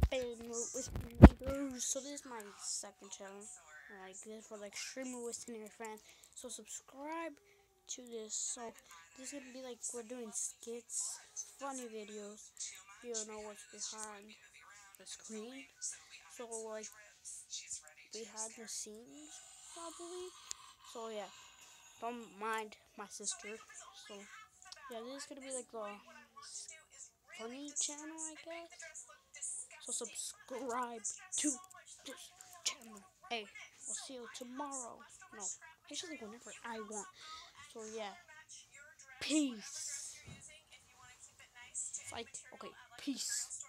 with neighbors. So this is my second channel. Like this for like streamer with senior fans. So subscribe to this. So this is gonna be like we're doing skits, funny videos. You don't know what's behind the screen. So like behind the scenes probably. So yeah, don't mind my sister. So yeah, this is gonna be like a funny channel, I guess. So subscribe to this channel. Hey, I'll see you tomorrow. No, actually whenever I want. So yeah, peace. It's like, okay, peace.